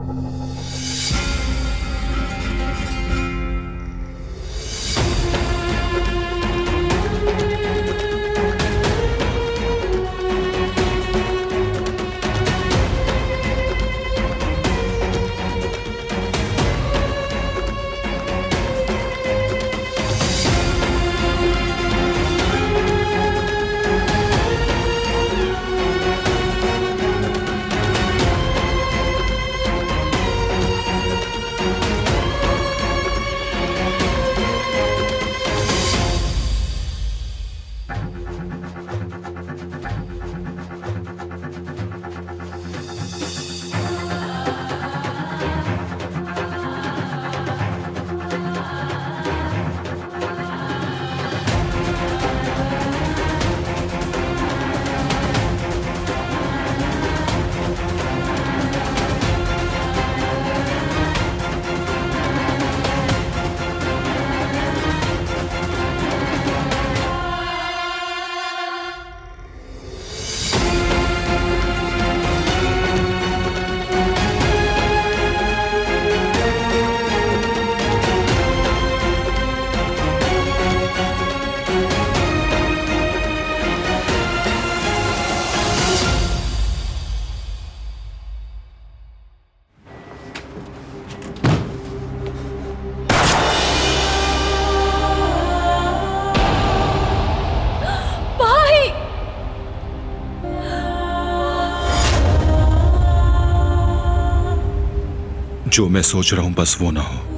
जो मैं सोच रहा हूं बस वो ना हो।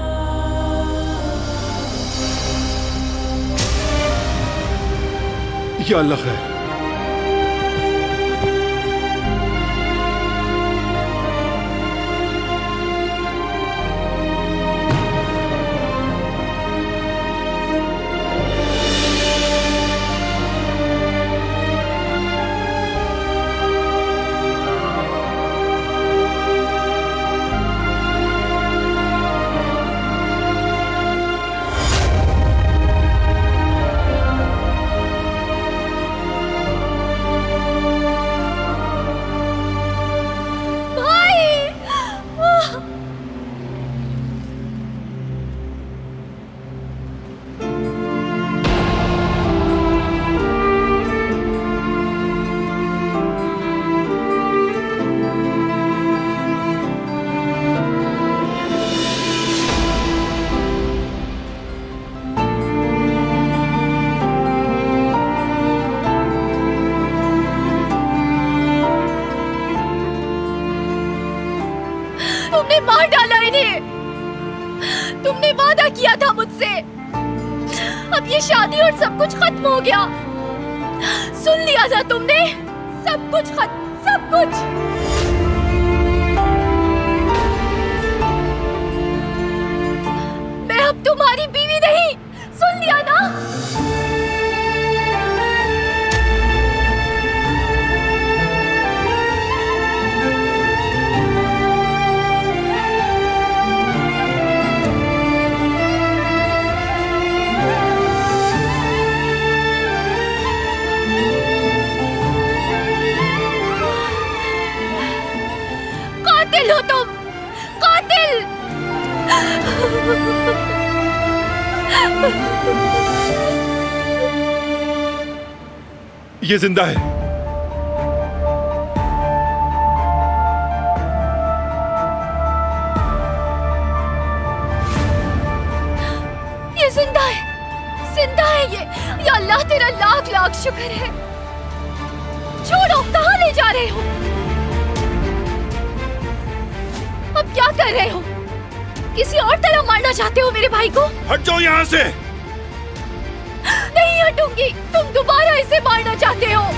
या अल्लाह खैर। तुमने वादा किया था मुझसे, अब ये शादी और सब कुछ खत्म हो गया। सुन लिया था तुमने, सब कुछ खत्म, सब कुछ। मैं अब तुम्हारी बीवी नहीं, सुन लिया ना? कातिल हो तुम, कातिल! ये जिंदा है। ये जिंदा है, जिंदा है ये। या अल्लाह तेरा लाख लाख शुक्र है। छोड़ो, कहाँ ले जा रहे हो? अब क्या कर रहे हो? किसी और तरह मारना चाहते हो मेरे भाई को? हट जाओ यहाँ से। नहीं हटूंगी, तुम दोबारा इसे मारना चाहते हो।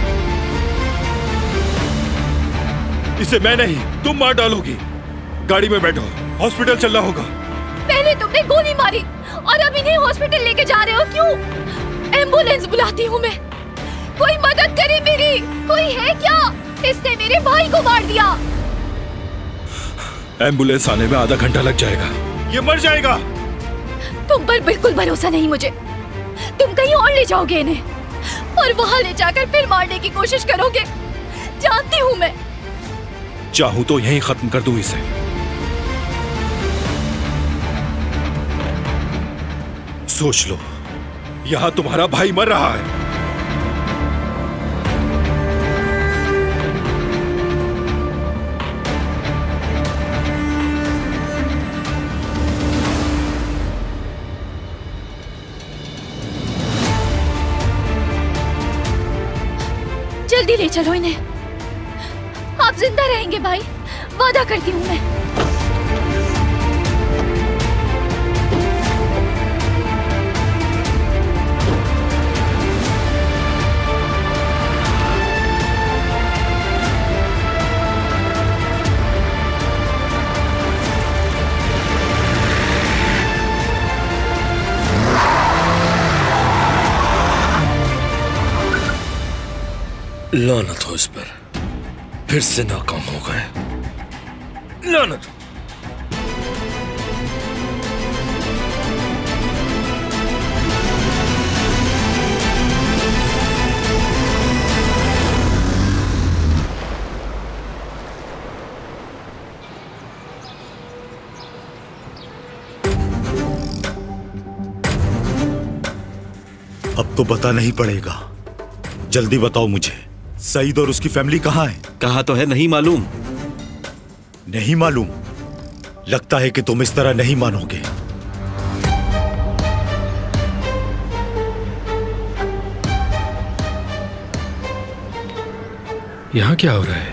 इसे मैं नहीं, तुम मार डालोगी। गाड़ी में बैठो, हॉस्पिटल चलना होगा। पहले तुमने गोली मारी और अब इन्हें हॉस्पिटल लेके जा रहे हो, क्यों? एम्बुलेंस बुलाती हूँ मैं। कोई मदद करे मेरी, कोई है क्या? इसने मेरे भाई को मार दिया। एम्बुलेंस आने में आधा घंटा लग जाएगा। ये मर जाएगा। तुम पर बिल्कुल भरोसा नहीं मुझे। तुम कहीं और ले जाओगे इन्हें और वहां ले जाकर फिर मारने की कोशिश करोगे। जानती हूँ मैं। चाहूं तो यहीं खत्म कर दूं इसे। सोच लो, यहां तुम्हारा भाई मर रहा है। जल्दी ले चलो इन्हें। आप जिंदा रहेंगे भाई, वादा करती हूँ मैं। लानत हो इस पर, फिर से नाकाम हो गए। लानत हो। अब तो बता नहीं पड़ेगा, जल्दी बताओ मुझे, सईद और उसकी फैमिली कहाँ है? कहा तो है नहीं मालूम। नहीं मालूम? लगता है कि तुम इस तरह नहीं मानोगे। यहां क्या हो रहा है?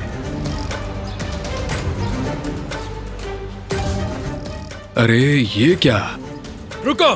अरे ये क्या? रुको!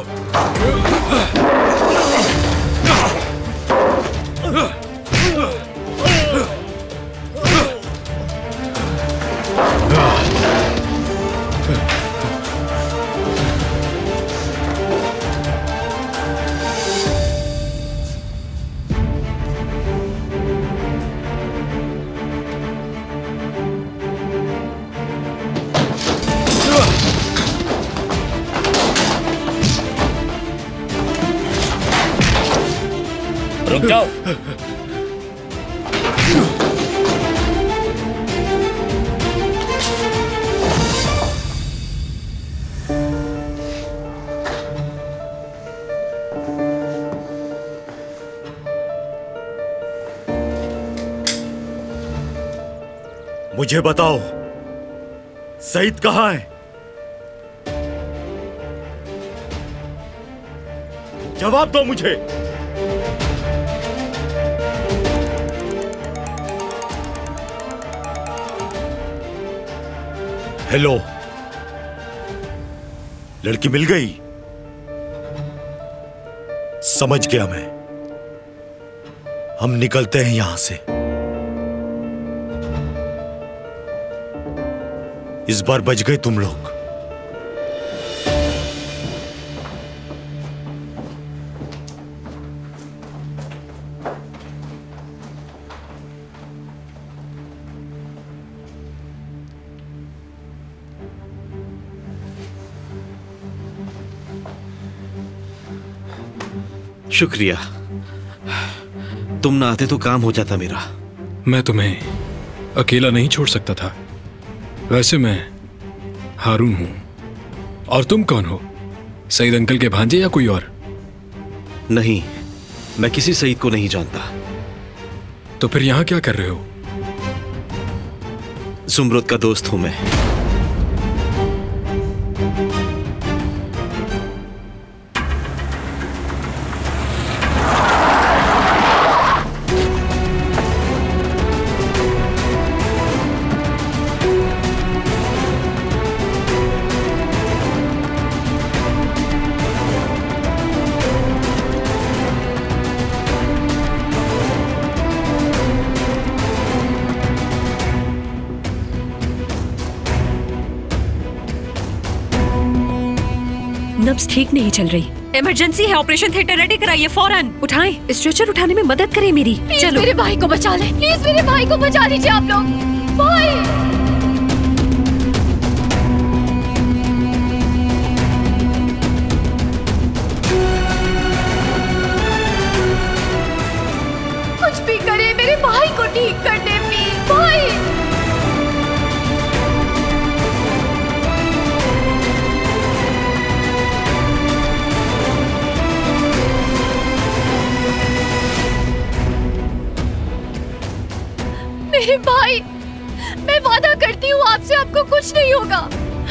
रुक जाओ। मुझे बताओ, सईद कहाँ है? जवाब दो मुझे। हेलो, लड़की मिल गई? समझ गया मैं। हम निकलते हैं यहां से। इस बार बच गए तुम लोग। शुक्रिया, तुम ना आते तो काम हो जाता मेरा। मैं तुम्हें अकेला नहीं छोड़ सकता था। वैसे मैं हारून हूं। और तुम कौन हो? सईद अंकल के भांजे या कोई और? नहीं, मैं किसी सईद को नहीं जानता। तो फिर यहां क्या कर रहे हो? जुमरुद का दोस्त हूं मैं। नब्ज ठीक नहीं चल रही। इमरजेंसी है, ऑपरेशन थिएटर रेडी कराइए फौरन। उठाएं, स्ट्रेचर उठाने में मदद करें मेरी। चलो, मेरे भाई को बचा ले, प्लीज मेरे भाई को बचा लीजिए आप लोग। भाई, कुछ भी करे, मेरे भाई को ठीक कर दे प्लीज। भाई, भाई, मैं वादा करती हूँ आपसे, आपको कुछ नहीं होगा।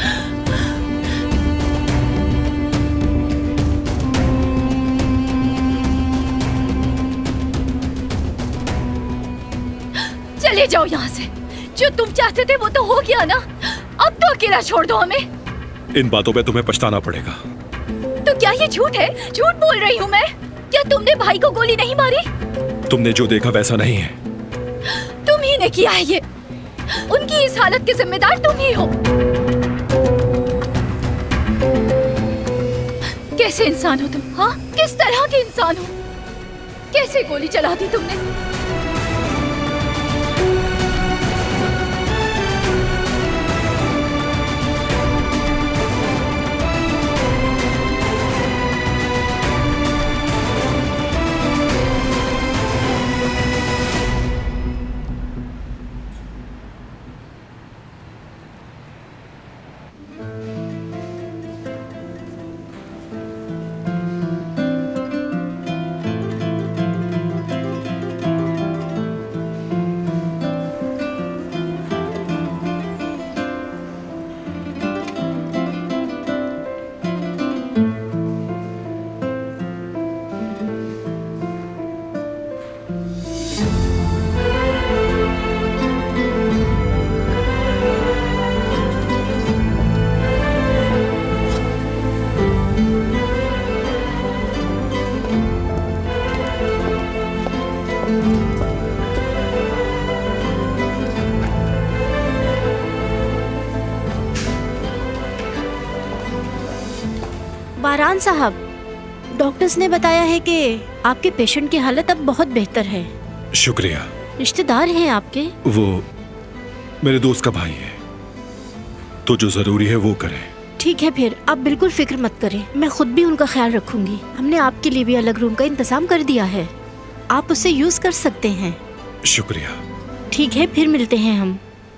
चले जाओ यहाँ से। जो तुम चाहते थे वो तो हो गया ना, अब तो अकेला छोड़ दो हमें। इन बातों पे तुम्हें पछताना पड़ेगा। तो क्या ये झूठ है? झूठ बोल रही हूँ मैं। क्या तुमने भाई को गोली नहीं मारी? तुमने जो देखा वैसा नहीं है। तुम ही ने किया है ये। उनकी इस हालत के जिम्मेदार तुम ही हो। कैसे इंसान हो तुम? हाँ, किस तरह के इंसान हो? कैसे गोली चला दी तुमने? बारान साहब, डॉक्टर्स ने बताया है कि आपके पेशेंट की हालत अब बहुत बेहतर है। शुक्रिया। रिश्तेदार हैं आपके? वो मेरे दोस्त का भाई है, तो जो जरूरी है वो करें। ठीक है, फिर आप बिल्कुल फिक्र मत करें, मैं खुद भी उनका ख्याल रखूंगी। हमने आपके लिए भी अलग रूम का इंतजाम कर दिया है, आप उसे यूज कर सकते हैं। शुक्रिया। ठीक है, फिर मिलते हैं हम।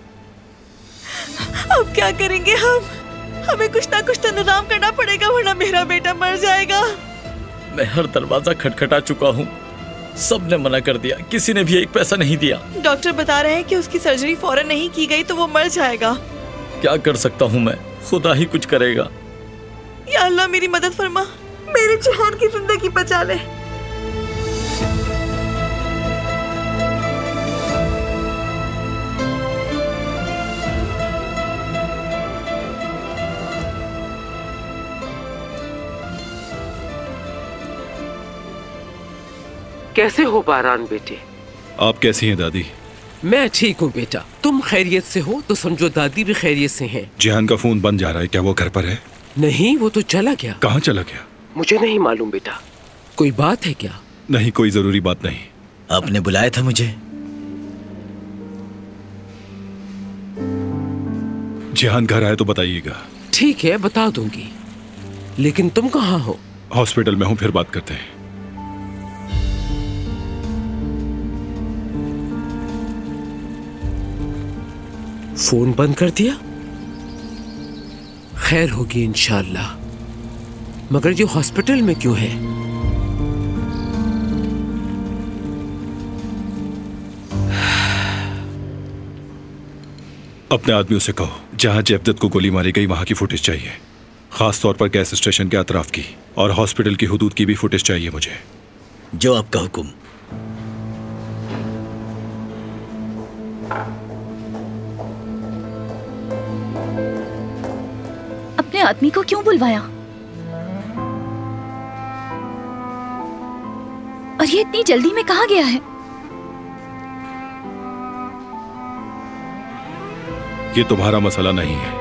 अब क्या करेंगे हम? हमें कुछ ना कुछ तो इंतजाम करना पड़ेगा, वरना मेरा बेटा मर जाएगा। मैं हर दरवाजा खटखटा चुका हूँ, सबने मना कर दिया, किसी ने भी एक पैसा नहीं दिया। डॉक्टर बता रहे हैं कि उसकी सर्जरी फौरन नहीं की गई तो वो मर जाएगा। क्या कर सकता हूँ मैं, खुदा ही कुछ करेगा। या अल्लाह मेरी मदद फरमा, मेरे जहान की जिंदगी बचा ले। कैसे हो बारान बेटे? आप कैसी हैं दादी? मैं ठीक हूँ बेटा, तुम खैरियत से हो तो समझो दादी भी खैरियत से हैं। जिहान का फोन बंद जा रहा है, क्या वो घर पर है? नहीं, वो तो चला गया। कहाँ चला गया? मुझे नहीं मालूम बेटा। कोई बात है क्या? नहीं, कोई जरूरी बात नहीं। आपने बुलाया था मुझे? जिहान घर आए तो बताइएगा। ठीक है, बता दूंगी, लेकिन तुम कहाँ हो? हॉस्पिटल में हूँ, फिर बात करते हैं। फोन बंद कर दिया? खैर होगी इंशाअल्लाह, मगर ये हॉस्पिटल में क्यों है? अपने आदमियों से कहो, जहां जयवदत्त को गोली मारी गई वहां की फुटेज चाहिए, खास तौर पर गैस स्टेशन के अतराफ की, और हॉस्पिटल की हुदूद की भी फुटेज चाहिए मुझे। जो आपका हुक्म। अपने आदमी को क्यों बुलवाया? और ये इतनी जल्दी में कहाँ गया है? ये तुम्हारा मसला नहीं है।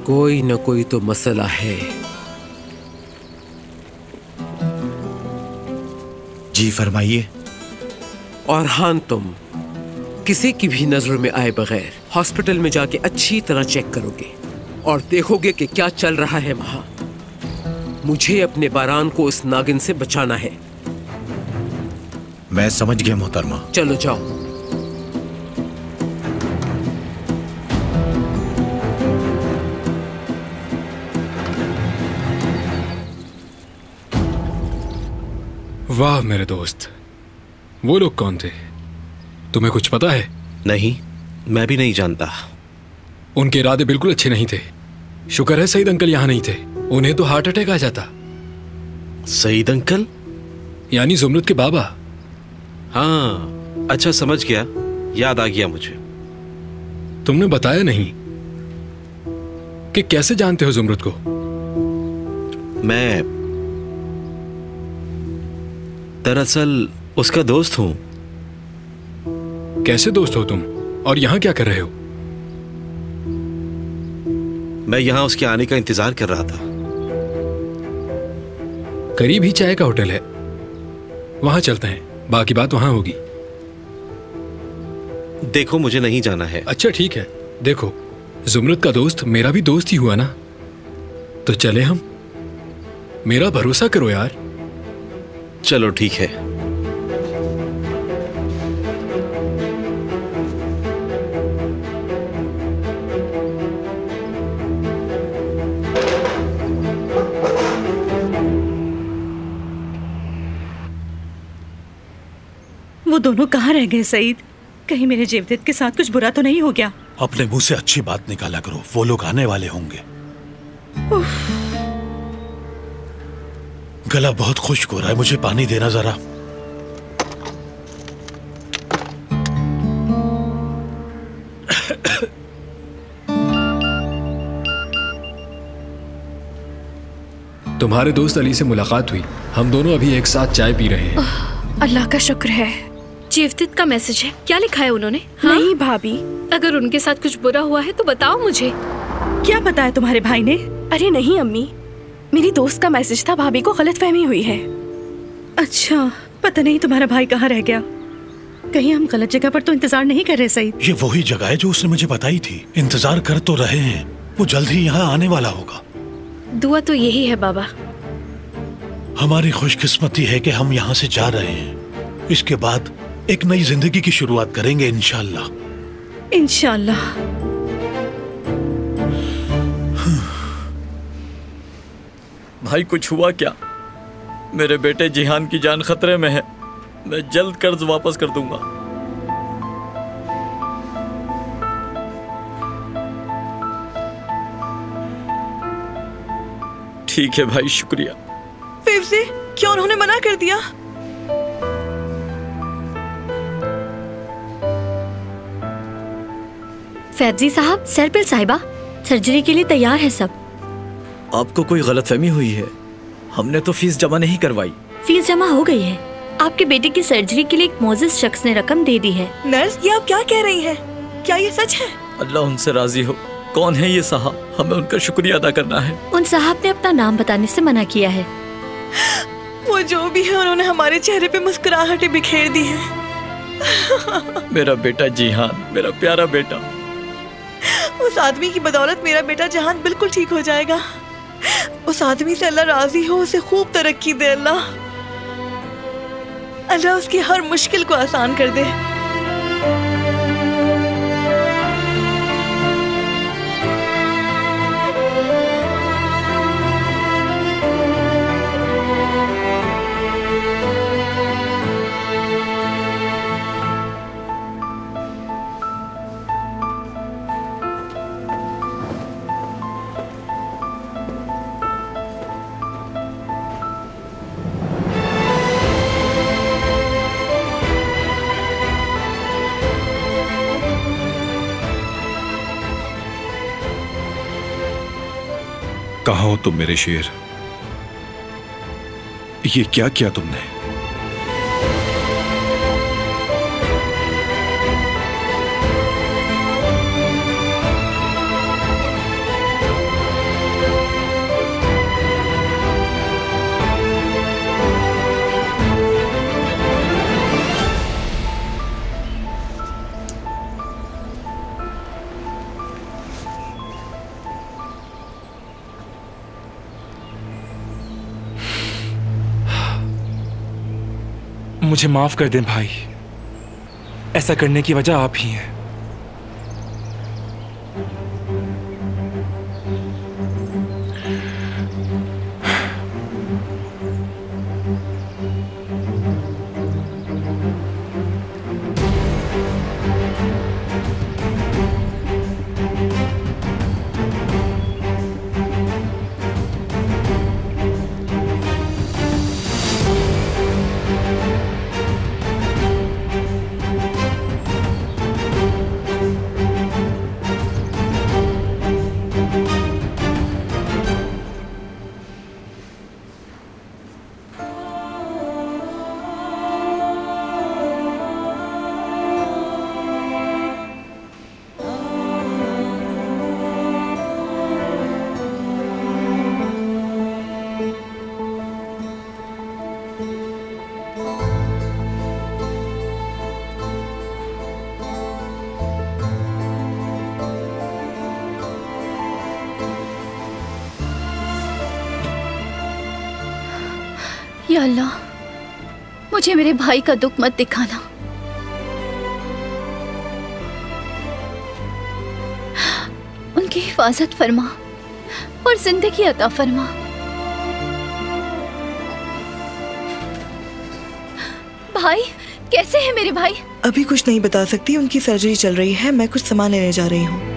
कोई न कोई तो मसला है। जी फरमाइए। और हाँ, तुम किसी की भी नजर में आए बगैर हॉस्पिटल में जाके अच्छी तरह चेक करोगे और देखोगे कि क्या चल रहा है वहां। मुझे अपने बारान को उस नागिन से बचाना है। मैं समझ गया मोहतरमा। चलो जाओ। वाह मेरे दोस्त, वो लोग कौन थे? तुम्हें कुछ पता है? नहीं, मैं भी नहीं जानता। उनके इरादे बिल्कुल अच्छे नहीं थे। शुक्र है सईद अंकल यहाँ नहीं थे, उन्हें तो हार्ट अटैक आ जाता। सईद अंकल यानी जुमरत के बाबा। हाँ, अच्छा समझ गया, याद आ गया मुझे। तुमने बताया नहीं कि कैसे जानते हो जुमरत को? मैं दरअसल उसका दोस्त हूं। कैसे दोस्त हो तुम, और यहाँ क्या कर रहे हो? मैं यहाँ उसके आने का इंतजार कर रहा था। करीब ही चाय का होटल है, वहां चलते हैं, बाकी बात वहां होगी। देखो मुझे नहीं जाना है। अच्छा ठीक है, देखो जुमरत का दोस्त मेरा भी दोस्त ही हुआ ना, तो चले हम। मेरा भरोसा करो यार। चलो ठीक है। वो दोनों कहाँ रह गए सईद? कहीं मेरे जेवदेत के साथ कुछ बुरा तो नहीं हो गया? अपने मुंह से अच्छी बात निकाला करो, वो लोग आने वाले होंगे। गला बहुत खुश्क हो रहा है, मुझे पानी देना जरा। तुम्हारे दोस्त अली से मुलाकात हुई, हम दोनों अभी एक साथ चाय पी रहे हैं। अल्लाह का शुक्र है। जेवदेत का मैसेज है, क्या लिखा है उन्होंने? हाँ? नहीं भाभी, अगर उनके साथ कुछ बुरा हुआ है तो बताओ मुझे। क्या बताया तुम्हारे भाई ने? अरे नहीं अम्मी, मेरी दोस्त का मैसेज था, भाभी को गलतफहमी हुई है। अच्छा, पता नहीं तुम्हारा भाई कहाँ रह गया। कहीं हम गलत जगह पर तो इंतजार नहीं कर रहे सईद? ये वही जगह है जो उसने मुझे बताई थी। इंतजार कर तो रहे हैं, वो जल्द ही यहाँ आने वाला होगा। दुआ तो यही है बाबा। हमारी खुशकिस्मती है कि हम यहाँ से जा रहे हैं। इसके बाद एक नई जिंदगी की शुरुआत करेंगे इंशाल्लाह। इंशाल्लाह। भाई कुछ हुआ क्या? मेरे बेटे जिहान की जान खतरे में है। मैं जल्द कर्ज वापस कर दूंगा। ठीक है भाई, शुक्रिया। फिर से क्यों उन्होंने मना कर दिया? फैजी साहब, सरपिल साहिबा, सर्जरी के लिए तैयार है सब। आपको कोई गलतफहमी हुई है, हमने तो फीस जमा नहीं करवाई। फीस जमा हो गई है। आपके बेटे की सर्जरी के लिए एक मोजिज शख्स ने रकम दे दी है। नर्स, ये आप क्या कह रही हैं? क्या ये सच है? अल्लाह उनसे राजी हो। कौन है ये साहब? हमें उनका शुक्रिया अदा करना है। उन साहब ने अपना नाम बताने से मना किया है। वो जो भी है, उन्होंने हमारे चेहरे पे मुस्कुराहटें बिखेर दी है। मेरा बेटा जिहान, मेरा प्यारा बेटा। उस आदमी की बदौलत मेरा बेटा जहान बिल्कुल ठीक हो जाएगा। उस आदमी से अल्लाह राजी हो, उसे खूब तरक्की दे अल्लाह। अल्लाह उसकी हर मुश्किल को आसान कर दे। कहाँ हो तुम मेरे शेर? ये क्या किया तुमने? मुझे माफ कर दें भाई, ऐसा करने की वजह आप ही हैं। या अल्लाह, मुझे मेरे भाई का दुख मत दिखाना। उनकी हिफाजत फरमा और जिंदगी अता फरमा। भाई, कैसे है मेरे भाई? अभी कुछ नहीं बता सकती, उनकी सर्जरी चल रही है। मैं कुछ सामान लेने जा रही हूँ।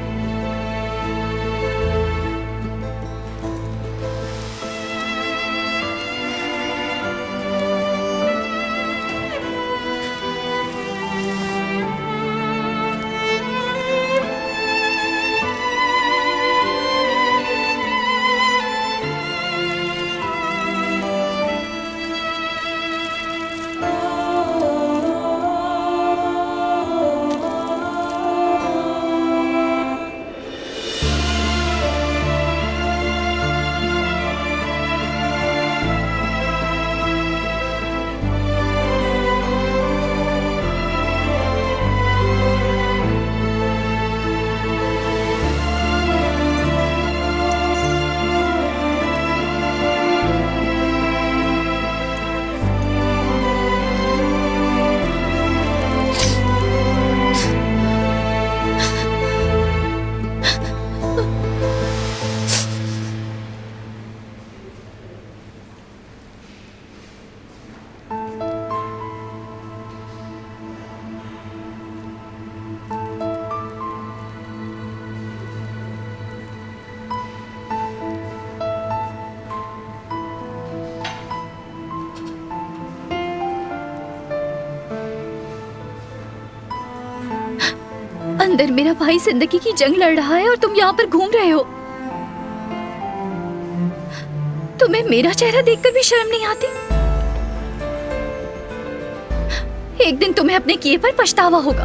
अंदर मेरा भाई जिंदगी की जंग लड़ रहा है और तुम यहाँ पर घूम रहे हो। तुम्हें मेरा चेहरा देखकर भी शर्म नहीं आती? एक दिन तुम्हें अपने किए पर पछतावा होगा।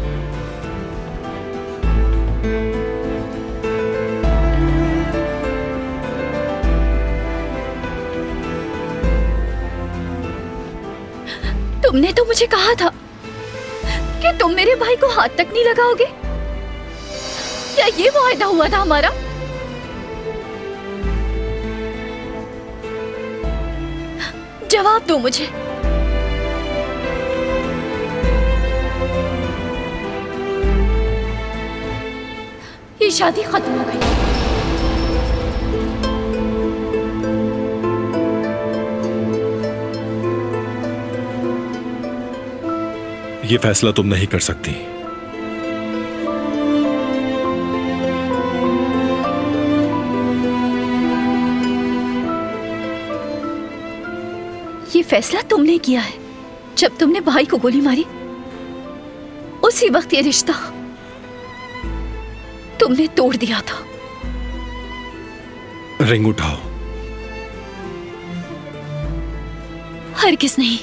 तुमने तो मुझे कहा था कि तुम मेरे भाई को हाथ तक नहीं लगाओगे। क्या ये वायदा हुआ था हमारा? जवाब दो मुझे। ये शादी खत्म हो गई। ये फैसला तुम नहीं कर सकती। ये फैसला तुमने किया है। जब तुमने भाई को गोली मारी, उसी वक्त ये रिश्ता तुमने तोड़ दिया था। रिंग उठाओ। हरगिज़ नहीं।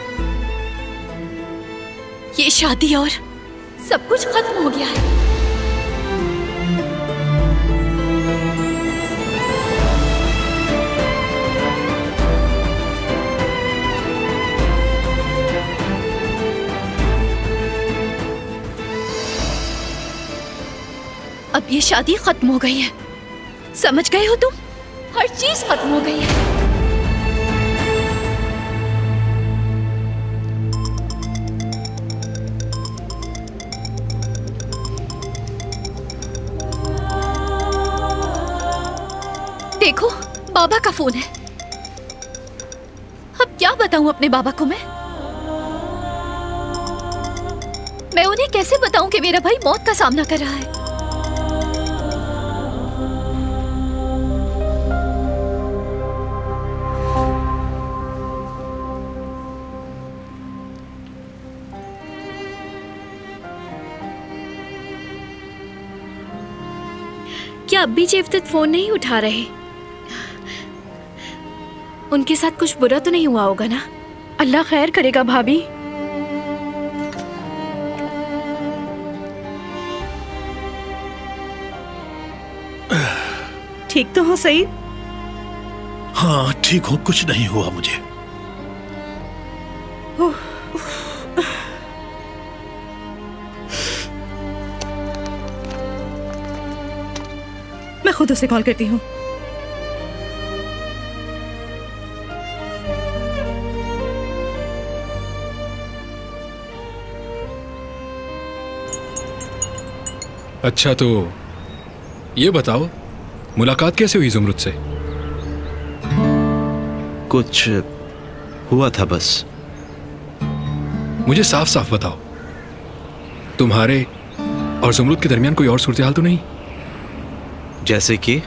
ये शादी और सब कुछ खत्म हो गया है। अब ये शादी खत्म हो गई है। समझ गए हो तुम? हर चीज खत्म हो गई है। देखो, बाबा का फोन है। अब क्या बताऊं अपने बाबा को मैं उन्हें कैसे बताऊं कि मेरा भाई मौत का सामना कर रहा है। क्या अब भी जेवदत फोन नहीं उठा रहे? उनके साथ कुछ बुरा तो नहीं हुआ होगा ना? अल्लाह खैर करेगा भाभी। ठीक तो हो सईद? हाँ ठीक हूँ, कुछ नहीं हुआ मुझे। मैं खुद उसे कॉल करती हूँ। अच्छा तो ये बताओ, मुलाकात कैसे हुई जुमरुद से? कुछ हुआ था बस। मुझे साफ साफ बताओ, तुम्हारे और जुमरुद के दरमियान कोई और सूरत हाल तो नहीं? जैसे कि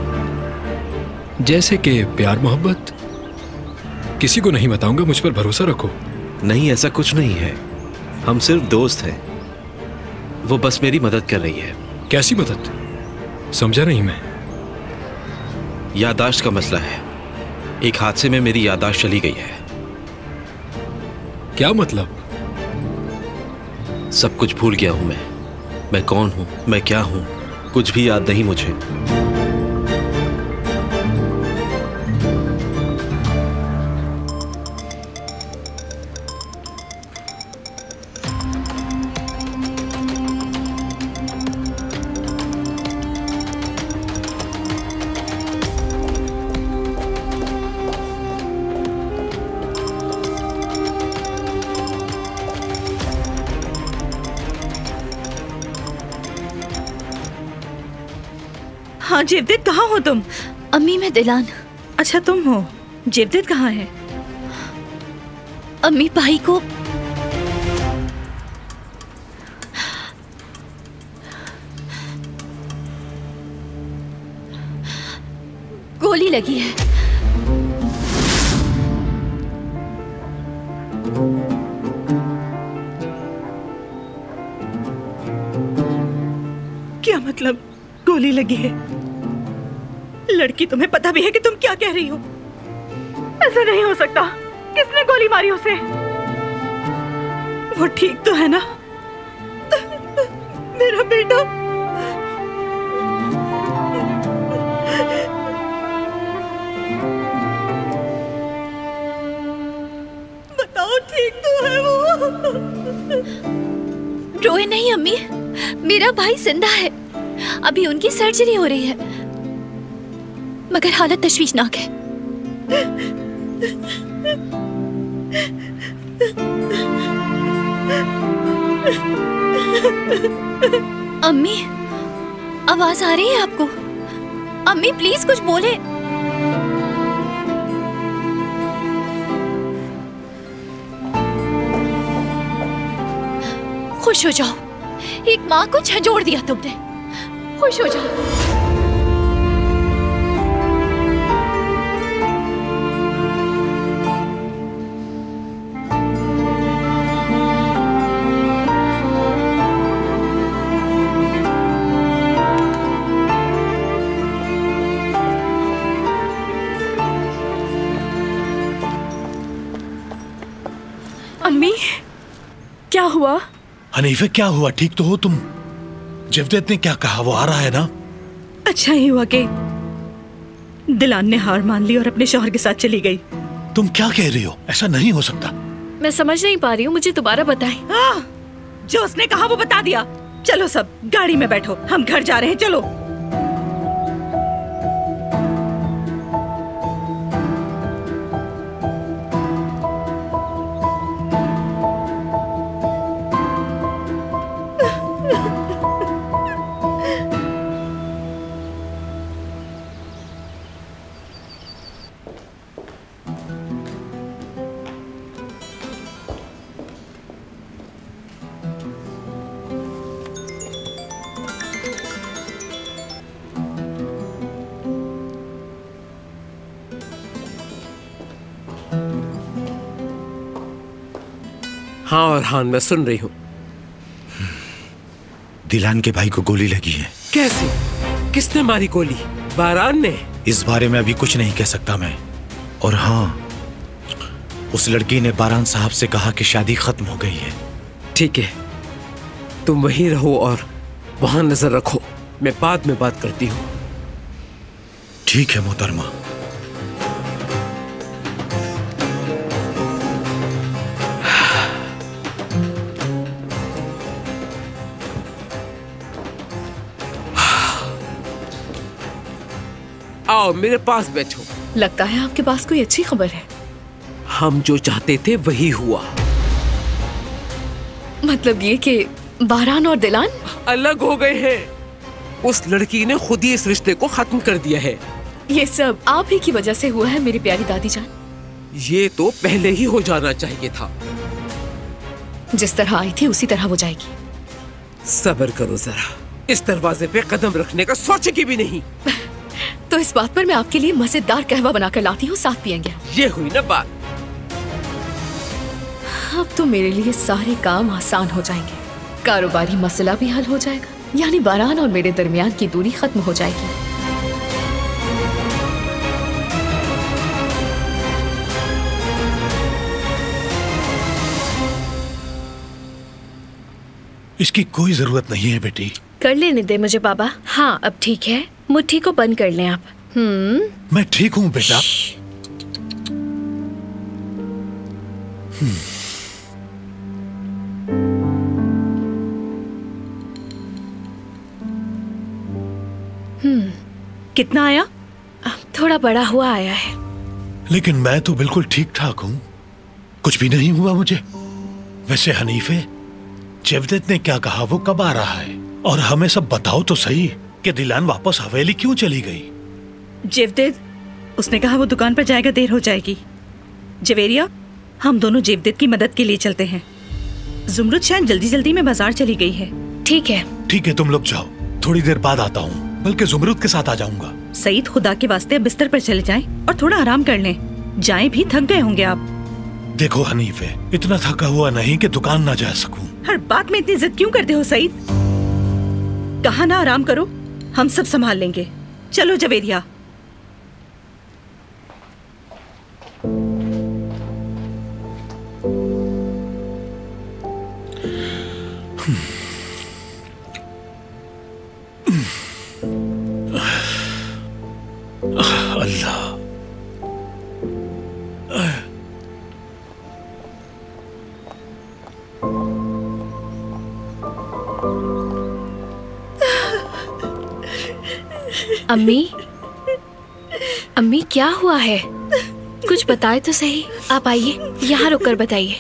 प्यार मोहब्बत? किसी को नहीं बताऊंगा, मुझ पर भरोसा रखो। नहीं, ऐसा कुछ नहीं है। हम सिर्फ दोस्त हैं। वो बस मेरी मदद कर रही है। कैसी मदद? समझा नहीं मैं। याददाश्त का मसला है। एक हादसे में मेरी याददाश्त चली गई है। क्या मतलब? सब कुछ भूल गया हूं मैं कौन हूं, मैं क्या हूं, कुछ भी याद नहीं मुझे। हाँ जेवदत, कहाँ हो तुम? अम्मी मैं दिलान। अच्छा तुम हो। जेवदत कहाँ है? अम्मी भाई को गोली लगी है। क्या मतलब गोली लगी है? लड़की, तुम्हें पता भी है कि तुम क्या कह रही हो? ऐसा नहीं हो सकता। किसने गोली मारी उसे? वो ठीक तो है ना? मेरा बेटा। बताओ, ठीक तो है वो? रोए नहीं अम्मी, मेरा भाई जिंदा है। अभी उनकी सर्जरी हो रही है, मगर हालत तशवीशनाक है। अम्मी, आवाज आ रही है आपको? अम्मी प्लीज कुछ बोले। खुश हो जाओ, एक माँ को झंझोड़ दिया तुमने। खुश हो जाओ। अम्मी, क्या हुआ? हनीफे क्या हुआ? ठीक तो हो तुम? जेवदत ने क्या कहा? वो आ रहा है ना? अच्छा ही हुआ कि दिलान ने हार मान ली और अपने शौहर के साथ चली गई। तुम क्या कह रही हो? ऐसा नहीं हो सकता। मैं समझ नहीं पा रही हूँ, मुझे दोबारा बताएं। जो उसने कहा वो बता दिया। चलो सब गाड़ी में बैठो, हम घर जा रहे हैं। चलो। हाँ और मैं सुन रही हूँ। दिलान के भाई को गोली लगी है। कैसे? किसने मारी गोली? बारान ने? इस बारे में अभी कुछ नहीं कह सकता मैं। और हाँ, उस लड़की ने बारान साहब से कहा कि शादी खत्म हो गई है। ठीक है, तुम वहीं रहो और वहां नजर रखो। मैं बाद में बात करती हूँ। ठीक है मोहतरमा। आओ मेरे पास बैठो। लगता है आपके पास कोई अच्छी खबर है। हम जो चाहते थे वही हुआ। मतलब ये कि बारान और दिलान अलग हो गए हैं। उस लड़की ने खुद ही इस रिश्ते को खत्म कर दिया है। ये सब आप ही की वजह से हुआ है मेरी प्यारी दादी जान। ये तो पहले ही हो जाना चाहिए था। जिस तरह आई थी उसी तरह हो जाएगी। सब्र करो जरा। इस दरवाजे पे कदम रखने का सोचेगी भी नहीं। तो इस बात पर मैं आपके लिए मजेदार कहवा बनाकर लाती हूँ, साथ पियेंगे। ये हुई ना बात। अब तो मेरे लिए सारे काम आसान हो जाएंगे। कारोबारी मसला भी हल हो जाएगा, यानी बारान और मेरे दरमियान की दूरी खत्म हो जाएगी। इसकी कोई जरूरत नहीं है बेटी। कर लेने दे मुझे बाबा। हाँ अब ठीक है, मुट्ठी को बंद कर लें आप। मैं ठीक हूँ बेटा। कितना आया? थोड़ा बड़ा हुआ आया है। लेकिन मैं तो बिल्कुल ठीक ठाक हूँ, कुछ भी नहीं हुआ मुझे। वैसे हनीफे, जेवदेत ने क्या कहा, वो कब आ रहा है? और हमें सब बताओ तो सही कि दिलान वापस हवेली क्यों चली गई? जेवदेत, उसने कहा वो दुकान पर जाएगा, देर हो जाएगी। जवेरिया, हम दोनों जेवदेत की मदद के लिए चलते हैं। जुमरुद शायद जल्दी जल्दी में बाजार चली गई है। ठीक है। ठीक है, तुम लोग जाओ, थोड़ी देर बाद आता हूँ। बल्कि जुमरुद के साथ आ जाऊंगा। सईद, खुदा के वास्ते बिस्तर पर चले जाएं और थोड़ा आराम कर लें। जाएं भी, थक गए होंगे आप। देखो हनीफे, इतना थका हुआ नहीं कि दुकान ना जा सकूं। हर बात में इतनी जिद क्यों करते हो सईद? कहा ना आराम करो, हम सब संभाल लेंगे। चलो जवेरिया। अल्लाह, अम्मी, अम्मी क्या हुआ है? कुछ बताए तो सही। आप आइए, यहाँ रुककर बताइए।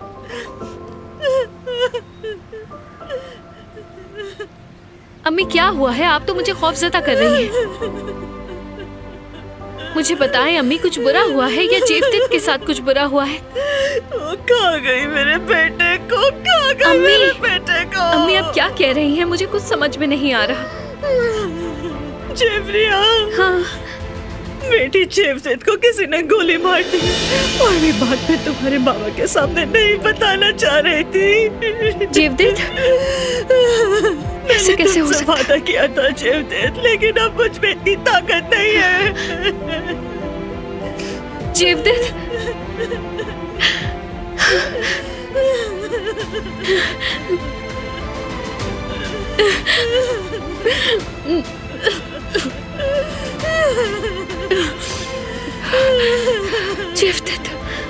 अम्मी क्या हुआ है? आप तो मुझे खौफजदा कर रही हैं। मुझे बताएं अम्मी, कुछ बुरा हुआ है या जेवदेत के साथ कुछ बुरा हुआ है? वो खा गई मेरे बेटे को, खा गई मेरे बेटे को। अम्मी आप क्या कह रही हैं? मुझे कुछ समझ में नहीं आ रहा। जेवरिया, हाँ, बेटी जेवदेत को किसी ने गोली मार दी और ये बात मैं तुम्हारे बाबा के सामने नहीं बताना चाह रही थी। जेवदेत, ऐसे कैसे हो सकता? वादा किया था जेवदेत, लेकिन अब मुझ में इतनी ताकत नहीं है। जेवदेत, जेवदेत,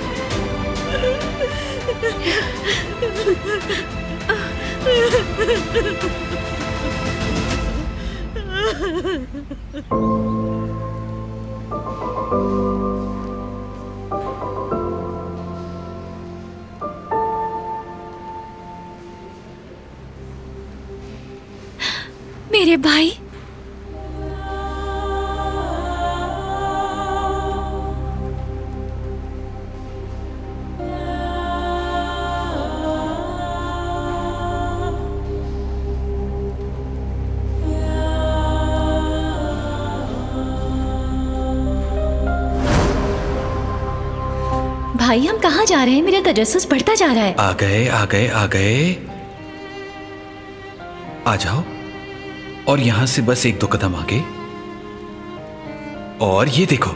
मेरे भाई, भाई हम कहाँ जा रहे हैं? मेरा तजस्सुस बढ़ता जा रहा है। आ गए आ गए आ गए, आ जाओ। और यहां से बस 1-2 कदम आगे, और ये देखो।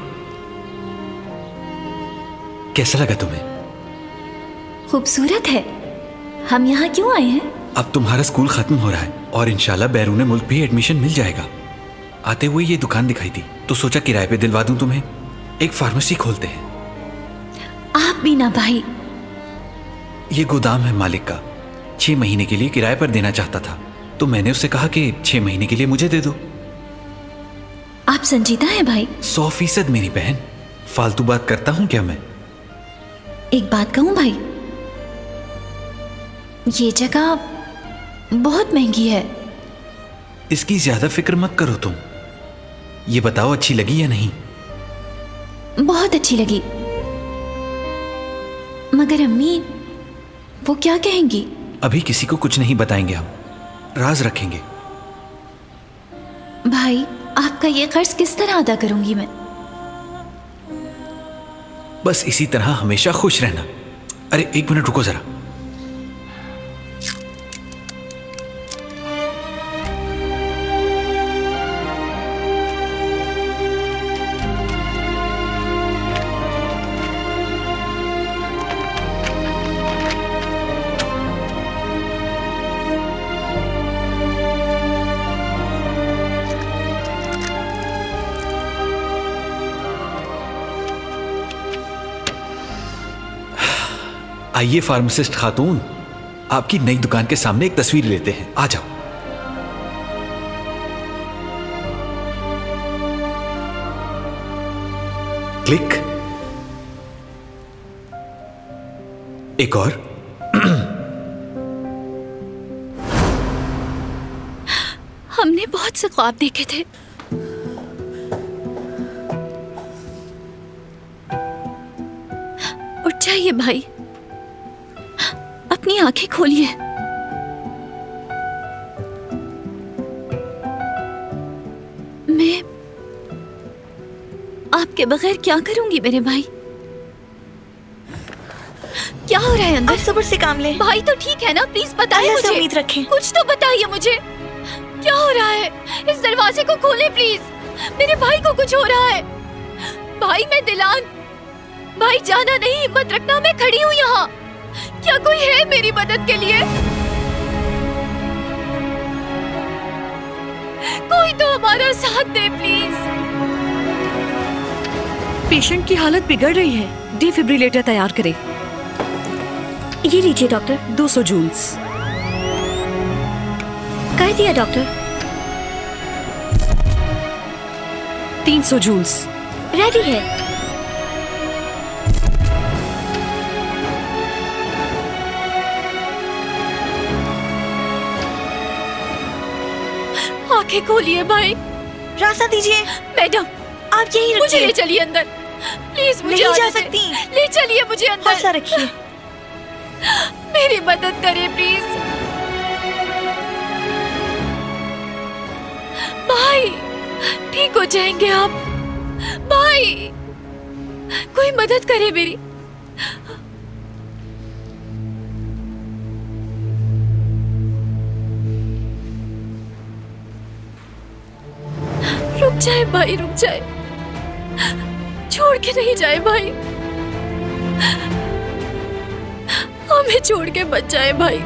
कैसा लगा तुम्हें? खूबसूरत है। हम यहाँ क्यों आए हैं? अब तुम्हारा स्कूल खत्म हो रहा है और इंशाल्लाह बैरून मुल्क भी एडमिशन मिल जाएगा। आते हुए ये दुकान दिखाई दी तो सोचा किराए पे दिलवा दूं तुम्हें। एक फार्मेसी खोलते हैं। आप भी ना भाई। ये गोदाम है मालिक का, 6 महीने के लिए किराए पर देना चाहता था, तो मैंने उससे कहा कि 6 महीने के लिए मुझे दे दो। आप संजीदा हैं भाई। 100% मेरी बहन। फालतू बात करता हूं क्या मैं? एक बात कहूं भाई, ये जगह बहुत महंगी है। इसकी ज्यादा फिक्र मत करो तुम। ये बताओ अच्छी लगी या नहीं? बहुत अच्छी लगी, मगर अम्मी वो क्या कहेंगी? अभी किसी को कुछ नहीं बताएंगे, हम राज रखेंगे। भाई आपका ये कर्ज किस तरह अदा करूंगी मैं? बस इसी तरह हमेशा खुश रहना। अरे 1 मिनट रुको जरा। आइए फार्मासिस्ट खातून, आपकी नई दुकान के सामने एक तस्वीर लेते हैं। आ जाओ। क्लिक। एक और। हमने बहुत से ख्वाब देखे थे, उठ जाइए भाई, अपनी आंखें खोलिए। मैं आपके बगैर क्या करूंगी मेरे भाई? क्या हो रहा है अंदर? आप सब्र से काम लें। भाई तो ठीक है ना? प्लीज बताइए मुझे। उम्मीद रखें। कुछ तो बताइए मुझे, क्या हो रहा है? इस दरवाजे को खोलें प्लीज, मेरे भाई को कुछ हो रहा है। भाई मैं दिलान, भाई जाना नहीं, हिम्मत रखना, मैं खड़ी हूँ यहाँ। क्या कोई है मेरी मदद के लिए? कोई तो हमारा साथ दे प्लीज। पेशेंट की हालत बिगड़ रही है, डिफिब्रिलेटर तैयार करें। ये लीजिए डॉक्टर। 200 जूल्स। कर दिया डॉक्टर। 300 जूल्स। रेडी है। आंखें खोलिए भाई। रास्ता दीजिए। मैडम आप यही रखिए। मुझे ले चलिए अंदर प्लीज। मुझे नहीं जा आने सकती। दे। ले चलिए मुझे अंदर। हौसला रखिए। मेरी मदद करिए प्लीज। भाई ठीक हो जाएंगे आप। भाई कोई मदद करे मेरी। रुक जाए भाई, रुक जाए, छोड़ के नहीं जाए भाई, हमें छोड़ के बच जाए भाई।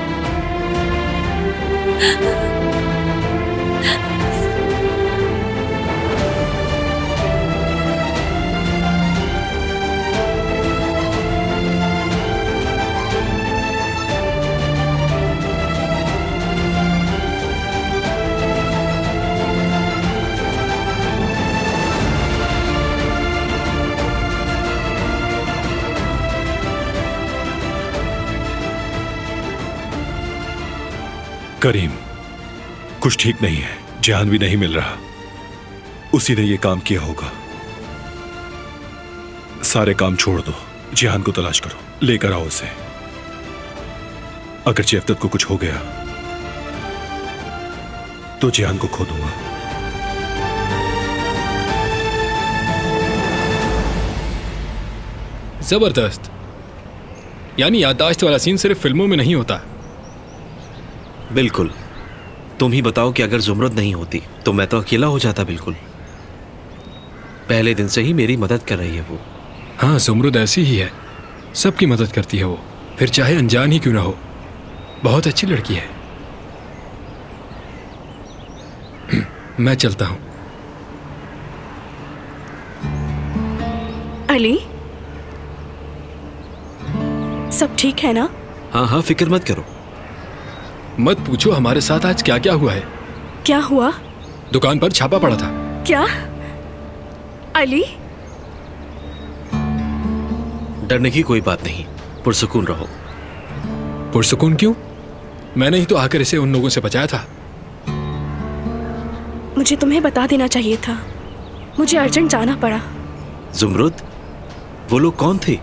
करीम, कुछ ठीक नहीं है, जान भी नहीं मिल रहा। उसी ने ये काम किया होगा। सारे काम छोड़ दो, जिहान को तलाश करो, लेकर आओ उसे। अगर जेवदत को कुछ हो गया तो जिहान को खो दूंगा। जबरदस्त। यानी याददाश्त वाला सीन सिर्फ फिल्मों में नहीं होता। बिल्कुल। तुम ही बताओ कि अगर जुमरत नहीं होती तो मैं तो अकेला हो जाता। बिल्कुल, पहले दिन से ही मेरी मदद कर रही है वो। हाँ, जुमरुद ऐसी ही है, सबकी मदद करती है वो, फिर चाहे अनजान ही क्यों ना हो। बहुत अच्छी लड़की है। मैं चलता हूं। अली, सब ठीक है ना? हाँ हाँ, फिक्र मत करो। मत पूछो हमारे साथ आज क्या क्या हुआ है। क्या हुआ? दुकान पर छापा पड़ा था। क्या? अली, डरने की कोई बात नहीं, पुरसुकून रहो। पुरसुकून क्यों? मैंने ही तो आकर इसे उन लोगों से बचाया था। मुझे तुम्हें बता देना चाहिए था, मुझे अर्जेंट जाना पड़ा। जुमरुद, वो लोग कौन थे?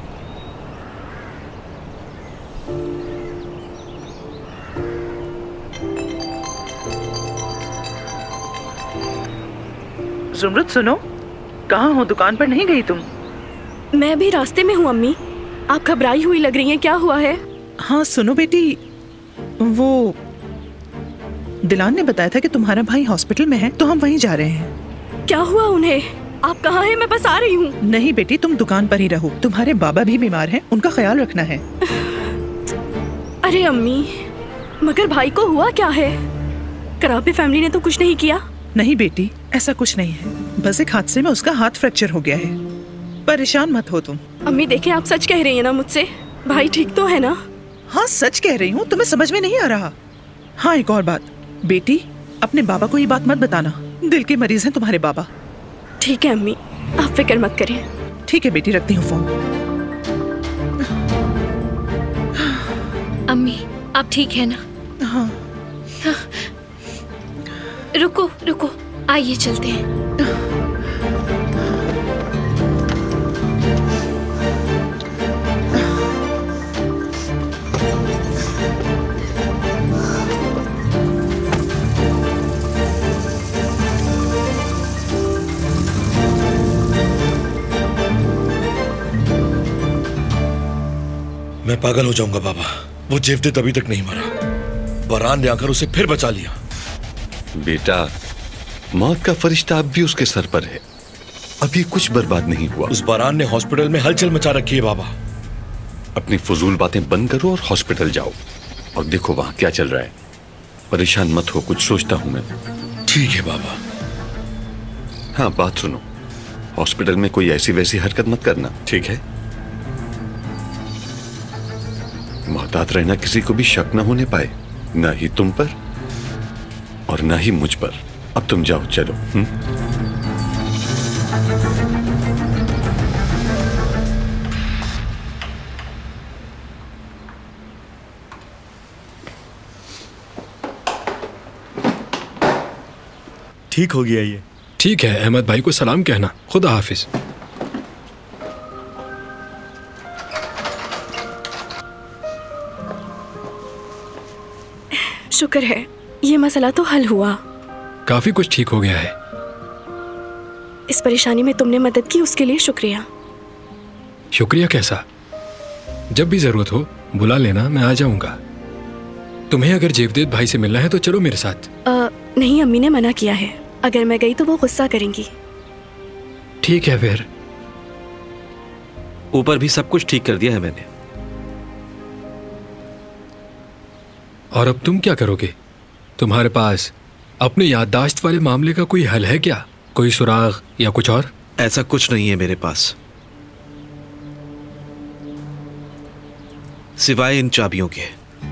जुमरुद सुनो, कहाँ हो? दुकान पर नहीं गई तुम? मैं भी रास्ते में हूँ अम्मी। आप घबराई हुई लग रही हैं, क्या हुआ है? हाँ सुनो बेटी, वो दिलान ने बताया था कि तुम्हारा भाई हॉस्पिटल में है, तो हम वहीं जा रहे हैं। क्या हुआ उन्हें? आप कहाँ हैं? मैं बस आ रही हूँ। नहीं बेटी, तुम दुकान पर ही रहो, तुम्हारे बाबा भी बीमार हैं, उनका ख्याल रखना है। अरे अम्मी, मगर भाई को हुआ क्या है? कराबे फैमिली ने तो कुछ नहीं किया? नहीं बेटी, ऐसा कुछ नहीं है, बस एक हादसे में उसका हाथ फ्रैक्चर हो गया है। परेशान मत हो तुम। अम्मी देखें, आप सच कह रही हैं ना मुझसे? भाई ठीक तो है ना? हाँ सच कह रही हूँ, तुम्हें समझ में नहीं आ रहा? हाँ एक और बात बेटी, अपने बाबा को ये बात मत बताना, दिल के मरीज हैं तुम्हारे बाबा। ठीक है अम्मी, आप फिक्र मत करिए। ठीक है बेटी, रखती हूँ फोन। अम्मी आप ठीक है ना? हाँ। हाँ। रुको रुको, आइए चलते हैं। मैं पागल हो जाऊंगा बाबा, वो जेवदेत अभी तक नहीं मरा। बरान ने आकर उसे फिर बचा लिया। बेटा, मौत का फरिश्ता अब भी उसके सर पर है, अभी कुछ बर्बाद नहीं हुआ। उस बरान ने हॉस्पिटल में हलचल मचा रखी है बाबा। अपनी फजूल बातें बंद करो और हॉस्पिटल जाओ और देखो वहां क्या चल रहा है। परेशान मत हो, कुछ सोचता हूं मैं। ठीक है बाबा। हाँ बात सुनो, हॉस्पिटल में कोई ऐसी वैसी हरकत मत करना, ठीक है? मोहतात रहना, किसी को भी शक न होने पाए, ना ही तुम पर और ना ही मुझ पर। अब तुम जाओ, चलो। ठीक हो गया ये? ठीक है, अहमद भाई को सलाम कहना। खुदा हाफिज। शुक्र है, ये मसला तो हल हुआ। काफी कुछ ठीक हो गया है। इस परेशानी में तुमने मदद की, उसके लिए शुक्रिया। शुक्रिया कैसा? जब भी जरूरत हो बुला लेना, मैं आ जाऊंगा। तुम्हें अगर जेवदेत भाई से मिलना है तो चलो मेरे साथ। नहीं, अम्मी ने मना किया है, अगर मैं गई तो वो गुस्सा करेंगी। ठीक है फिर। ऊपर भी सब कुछ ठीक कर दिया है मैंने। और अब तुम क्या करोगे? तुम्हारे पास अपने याददाश्त वाले मामले का कोई हल है क्या? कोई सुराग या कुछ और? ऐसा कुछ नहीं है मेरे पास, सिवाय इन चाबियों के।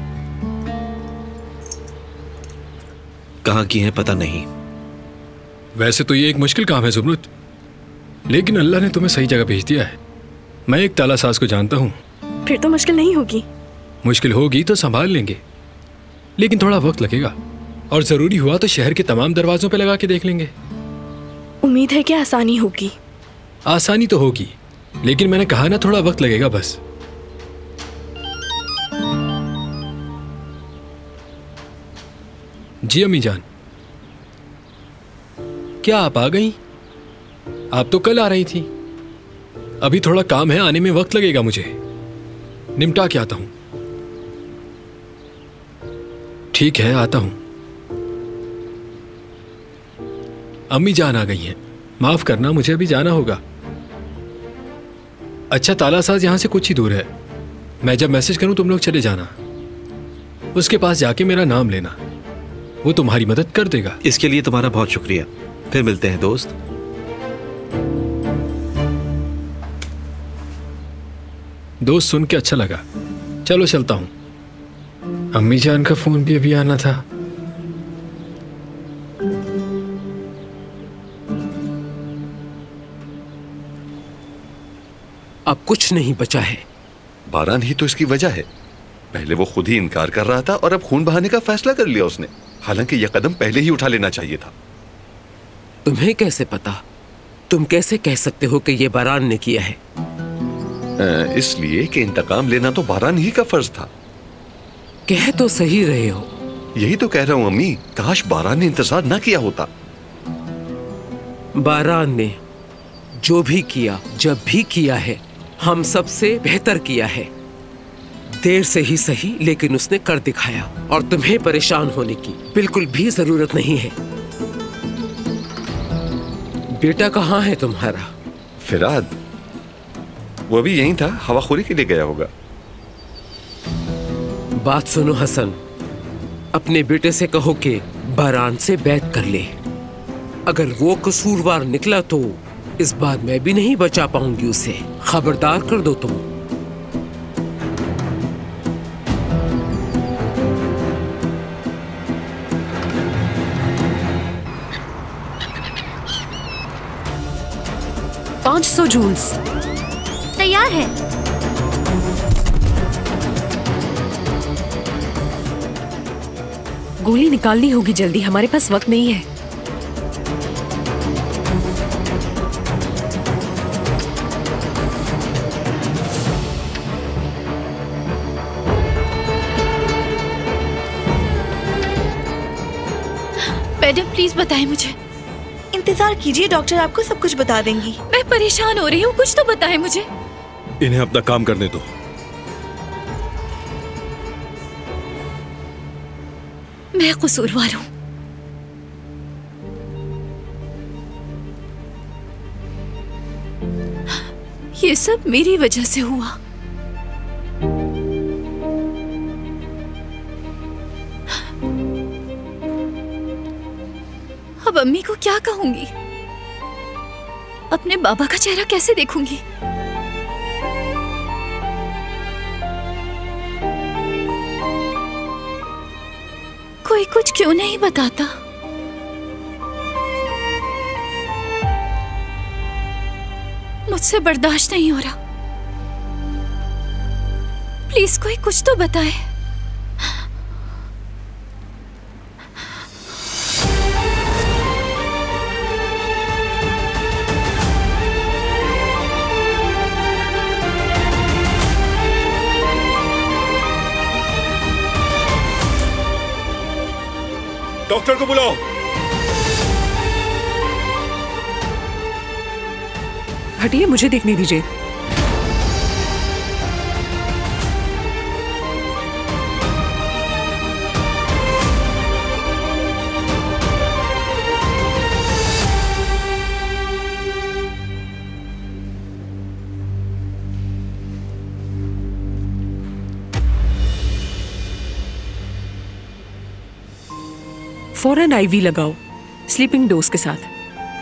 कहां की हैं पता नहीं। वैसे तो ये एक मुश्किल काम है जुमरुद, लेकिन अल्लाह ने तुम्हें सही जगह भेज दिया है। मैं एक ताला साज को जानता हूँ। फिर तो मुश्किल नहीं होगी। मुश्किल होगी तो संभाल लेंगे, लेकिन थोड़ा वक्त लगेगा, और जरूरी हुआ तो शहर के तमाम दरवाजों पे लगा के देख लेंगे। उम्मीद है कि आसानी होगी। आसानी तो होगी, लेकिन मैंने कहा ना थोड़ा वक्त लगेगा बस। जी अम्मी जान। क्या आप आ गई? आप तो कल आ रही थी। अभी थोड़ा काम है, आने में वक्त लगेगा मुझे। निपटा के आता हूं। ठीक है, आता हूं। अम्मी जान आ गई हैं। माफ करना, मुझे अभी जाना होगा। अच्छा, तालासाज यहां से कुछ ही दूर है। मैं जब मैसेज करूं तुम लोग चले जाना। उसके पास जाके मेरा नाम लेना, वो तुम्हारी मदद कर देगा। इसके लिए तुम्हारा बहुत शुक्रिया। फिर मिलते हैं दोस्त। दोस्त सुन के अच्छा लगा। चलो चलता हूं। अम्मी जान का फोन भी अभी आना था। अब कुछ नहीं बचा है। बारान ही तो इसकी वजह है। पहले वो खुद ही इनकार कर रहा था और अब खून बहाने का फैसला कर लिया उसने। हालांकि यह कदम पहले ही उठा लेना चाहिए था। तुम्हें कैसे पता? तुम कैसे कह सकते हो कि यह बारान ने किया है? इसलिए कि इंतकाम लेना तो बारान ही का फर्ज था। कह तो सही रहे हो। यही तो कह रहा हूं अम्मी, काश बारान ने इंतजार ना किया होता। बारान ने जो भी किया, जब भी किया है, हम सबसे बेहतर किया है। देर से ही सही, लेकिन उसने कर दिखाया। और तुम्हें परेशान होने की बिल्कुल भी जरूरत नहीं है। बेटा कहाँ है तुम्हारा? फिराद, वो भी यहीं था, हवाखोरी के लिए गया होगा। बात सुनो हसन, अपने बेटे से कहो कि बारान से बैत कर ले। अगर वो कसूरवार निकला तो इस बार मैं भी नहीं बचा पाऊंगी उसे। खबरदार कर दो तुम। $500 जूल्स तैयार है। गोली निकालनी होगी जल्दी, हमारे पास वक्त नहीं है। मैडम प्लीज बताएं मुझे। इंतजार कीजिए, डॉक्टर आपको सब कुछ बता देंगी। मैं परेशान हो रही हूँ, कुछ तो बताएं मुझे। इन्हें अपना काम करने दो। मैं कसूरवार हूँ। ये सब मेरी वजह से हुआ। अब अम्मी को क्या कहूंगी? अपने बाबा का चेहरा कैसे देखूंगी? कोई कुछ क्यों नहीं बताता? मुझसे बर्दाश्त नहीं हो रहा। प्लीज कोई कुछ तो बताए। डॉक्टर को बुलाओ। हटिए, मुझे देखने दीजिए। फौरन आईवी लगाओ, स्लीपिंग डोज के साथ।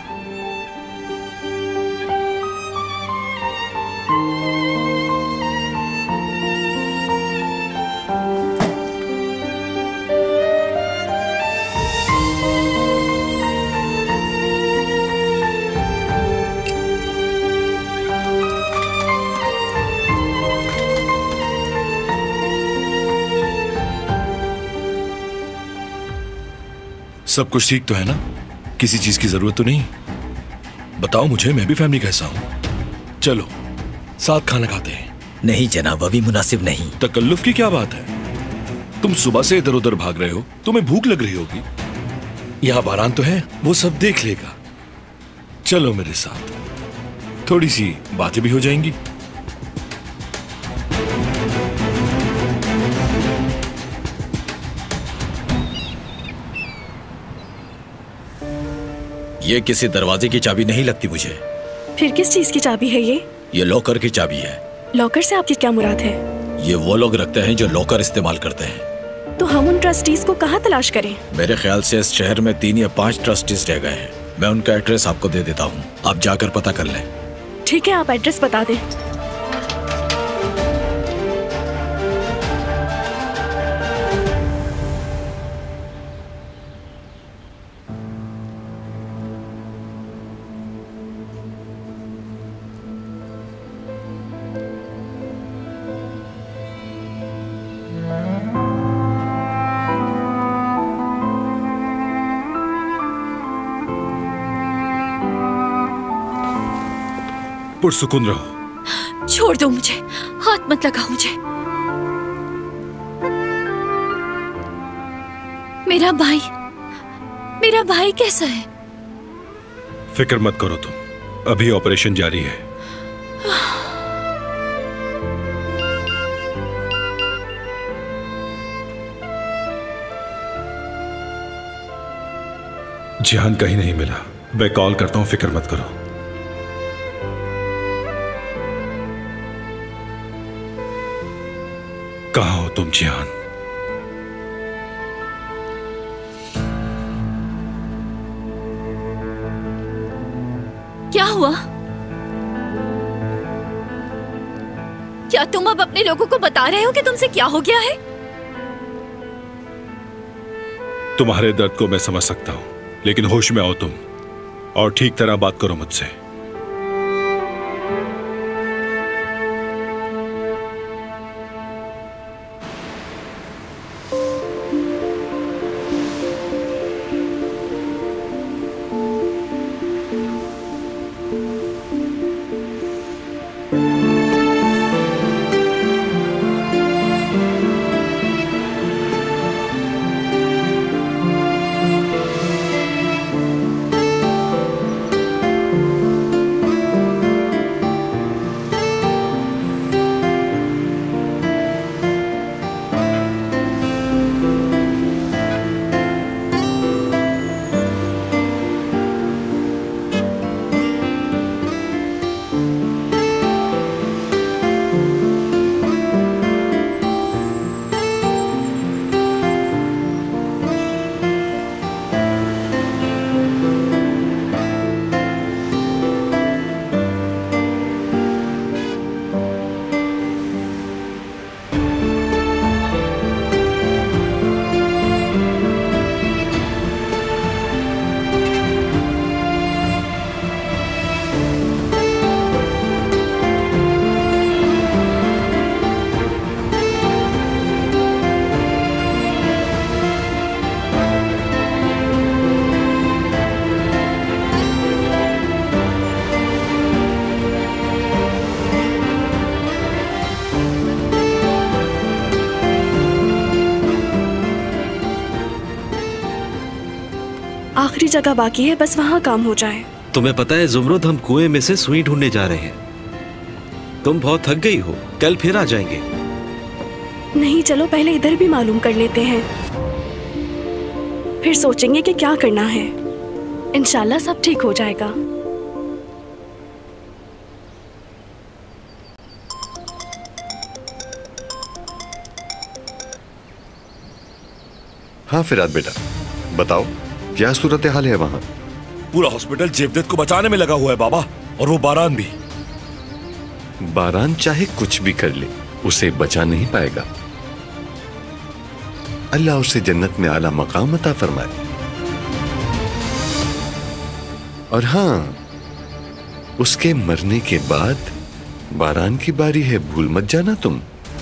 सब कुछ ठीक तो है ना? किसी चीज की जरूरत तो नहीं? बताओ मुझे, मैं भी फैमिली का हिस्सा हूं। चलो साथ खाना खाते हैं। नहीं जनाब, अभी मुनासिब नहीं। तकल्लुफ की क्या बात है? तुम सुबह से इधर उधर भाग रहे हो, तुम्हें भूख लग रही होगी। यहाँ बारान तो है, वो सब देख लेगा। चलो मेरे साथ। थोड़ी सी बातें भी हो जाएंगी। ये किसी दरवाजे की चाबी नहीं लगती मुझे। फिर किस चीज की चाबी है ये? ये लॉकर की चाबी है। लॉकर से आपकी क्या मुराद है? ये वो लोग रखते हैं जो लॉकर इस्तेमाल करते हैं। तो हम उन ट्रस्टीज को कहाँ तलाश करें? मेरे ख्याल से इस शहर में 3 या 5 ट्रस्टीज रह गए हैं। मैं उनका एड्रेस आपको दे देता हूँ, आप जाकर पता कर लें। ठीक है, आप एड्रेस बता दें। पुरसुकून रहो। छोड़ दो मुझे, हाथ मत लगाओ मुझे। मेरा भाई कैसा है? फिक्र मत करो तुम, अभी ऑपरेशन जारी है। जिहान कहीं नहीं मिला, मैं कॉल करता हूं, फिक्र मत करो। कहाँ हो तुम जिहान? क्या हुआ? क्या तुम अब अपने लोगों को बता रहे हो कि तुमसे क्या हो गया है? तुम्हारे दर्द को मैं समझ सकता हूं, लेकिन होश में आओ तुम और ठीक तरह बात करो मुझसे। आखिरी जगह बाकी है, बस वहाँ काम हो जाए। तुम्हें पता है जुमरुद, हम कुएं में से सुई ढूंढने जा रहे हैं। तुम बहुत थक गई हो, कल फिर आ जाएंगे। नहीं, चलो पहले इधर भी मालूम कर लेते हैं, फिर सोचेंगे कि क्या करना है। इंशाल्लाह सब ठीक हो जाएगा। हाँ फिराद बेटा, बताओ क्या सूरत हाल है वहां? पूरा हॉस्पिटल जेवदत को बचाने में लगा हुआ है बाबा, और वो बारान भी। बारान चाहे कुछ भी कर ले, उसे बचा नहीं पाएगा। अल्लाह उसे जन्नत में आला मकाम अता फरमाए। और हाँ, उसके मरने के बाद बारान की बारी है, भूल मत जाना तुम।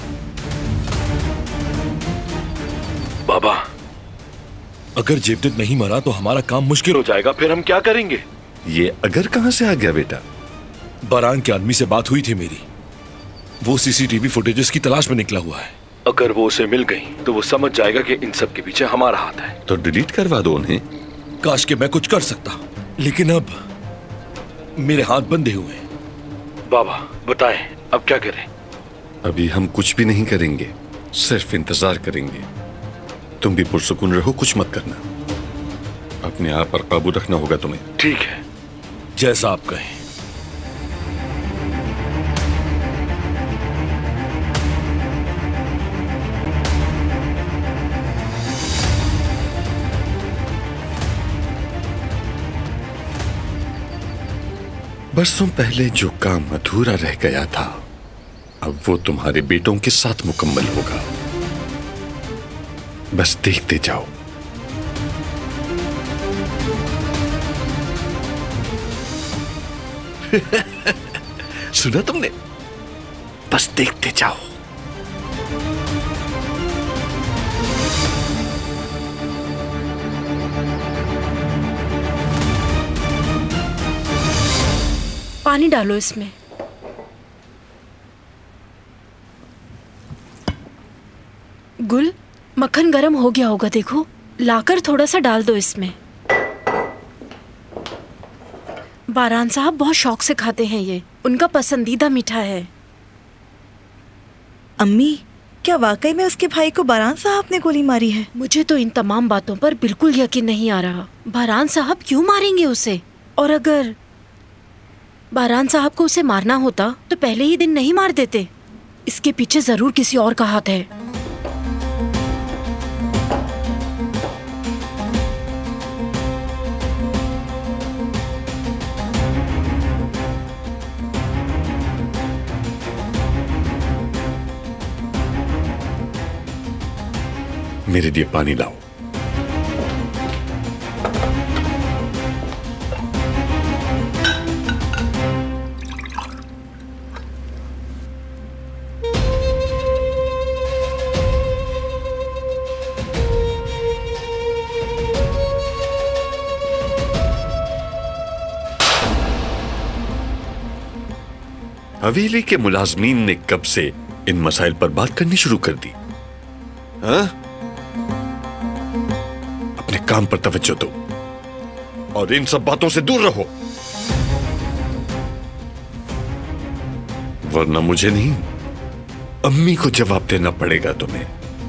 बाबा, अगर जेवदत नहीं मरा तो हमारा काम मुश्किल हो जाएगा, फिर हम क्या करेंगे? ये अगर कहां से आ गया बेटा? बारान के आदमी से बात हुई थी मेरी, वो सीसीटीवी फुटेजेस की तलाश में निकला हुआ है। अगर वो उसे मिल गई तो वो समझ जाएगा कि इन सब के पीछे हमारा हाथ है। तो डिलीट करवा दो उन्हें। काश के मैं कुछ कर सकता, लेकिन अब मेरे हाथ बंधे हुए हैं। बाबा बताएं, अब क्या करें? अभी हम कुछ भी नहीं करेंगे, सिर्फ इंतजार करेंगे। तुम भी पुरसुकून रहो, कुछ मत करना। अपने आप पर काबू रखना होगा तुम्हें। ठीक है, जैसा आप कहें। बरसों पहले जो काम अधूरा रह गया था, अब वो तुम्हारे बेटों के साथ मुकम्मल होगा। बस देखते जाओ। सुना तुमने? बस देखते जाओ। पानी डालो इसमें। गुल, मक्खन गरम हो गया होगा, देखो। लाकर थोड़ा सा डाल दो इसमें। बारान साहब बहुत शौक से खाते हैं ये, उनका पसंदीदा मीठा है। अम्मी, क्या वाकई में उसके भाई को बारान साहब ने गोली मारी है? मुझे तो इन तमाम बातों पर बिल्कुल यकीन नहीं आ रहा। बारान साहब क्यों मारेंगे उसे? और अगर बारान साहब को उसे मारना होता तो पहले ही दिन नहीं मार देते। इसके पीछे जरूर किसी और का हाथ है। मेरे लिए पानी लाओ। हवेली के मुलाजमीन ने कब से इन मसाइल पर बात करनी शुरू कर दी? हाँ? अपने काम पर तवज्जो दो और इन सब बातों से दूर रहो, वरना मुझे नहीं, अम्मी को जवाब देना पड़ेगा तुम्हें।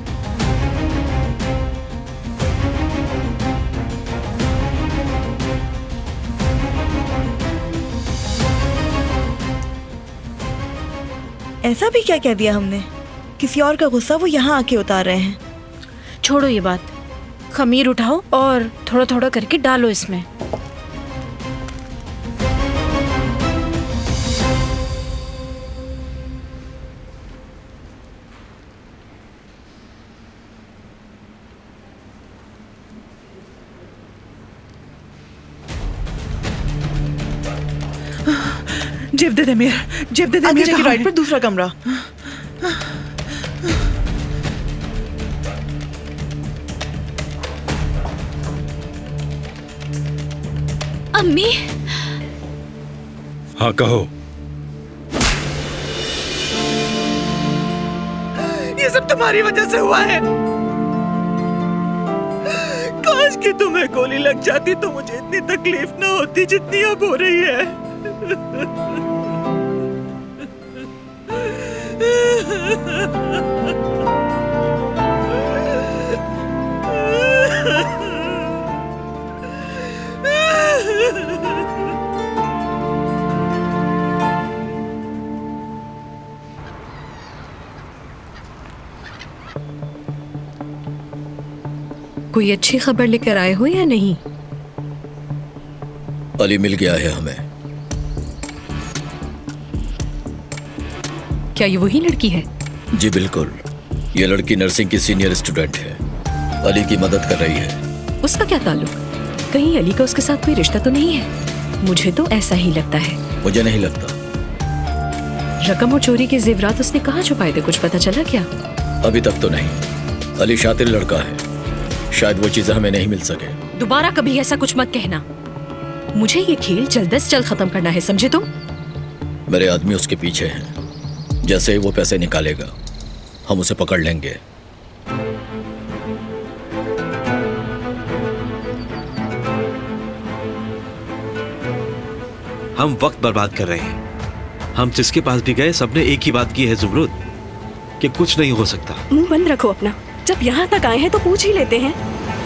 ऐसा भी क्या कह दिया हमने? किसी और का गुस्सा वो यहाँ आके उतार रहे हैं। छोड़ो ये बात, खमीर उठाओ और थोड़ा थोड़ा करके डालो इसमें। जेवदेद अमीर, जेवदेद अमीर आगे राइट पर दूसरा कमरा। अम्मी। हाँ कहो। ये सब तुम्हारी वजह से हुआ है। काश कि तुम्हें गोली लग जाती तो मुझे इतनी तकलीफ ना होती जितनी अब हो रही है। कोई अच्छी खबर लेकर आए हो या नहीं? अली मिल गया है हमें। क्या ये वही लड़की है? जी बिल्कुल, ये लड़की नर्सिंग की सीनियर स्टूडेंट है, अली की मदद कर रही है। उसका क्या ताल्लुक? कहीं अली का उसके साथ कोई रिश्ता तो नहीं है? मुझे तो ऐसा ही लगता है। मुझे नहीं लगता। रकम और चोरी के जेवरात उसने कहाँ छुपाए थे, कुछ पता चला क्या? अभी तक तो नहीं। अली शातिर लड़का है, शायद वो चीजें हमें नहीं मिल सके। दोबारा कभी ऐसा कुछ मत कहना। मुझे ये खेल जल्द से जल्द खत्म करना है, समझे तुम? मेरे आदमी उसके पीछे हैं, जैसे ही वो पैसे निकालेगा हम उसे पकड़ लेंगे। हम वक्त बर्बाद कर रहे हैं। हम जिसके पास भी गए सबने एक ही बात की है जुमरुद, कि कुछ नहीं हो सकता। मुंह बंद रखो अपना। जब यहाँ तक आए हैं तो पूछ ही लेते हैं।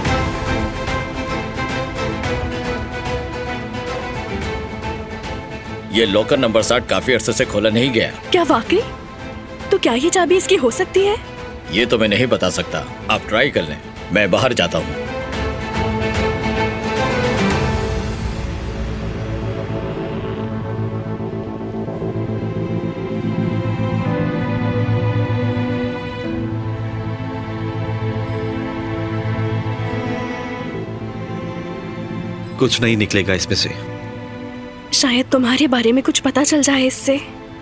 ये लॉकर नंबर 60 काफी अरसे से खोला नहीं गया। क्या वाकई? तो क्या ये चाबी इसकी हो सकती है? ये तो मैं नहीं बता सकता, आप ट्राई कर लें। मैं बाहर जाता हूँ। कुछ नहीं निकलेगा इसमें से। शायद तुम्हारे बारे में कुछ पता चल जाए इससे।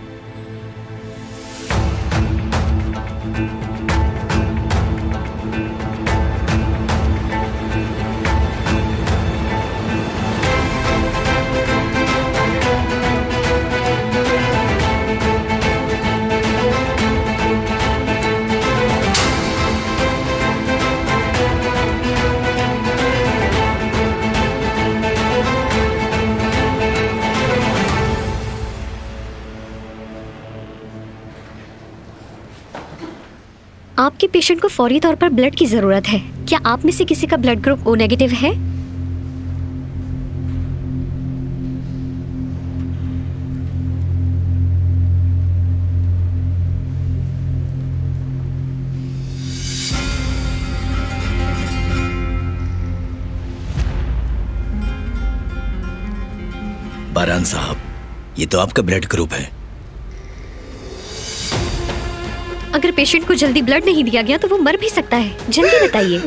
आपके पेशेंट को फौरी तौर पर ब्लड की जरूरत है। क्या आप में से किसी का ब्लड ग्रुप ओ नेगेटिव है? बारान साहब, ये तो आपका ब्लड ग्रुप है। अगर पेशेंट को जल्दी ब्लड नहीं दिया गया तो वो मर भी सकता है। जल्दी बताइए।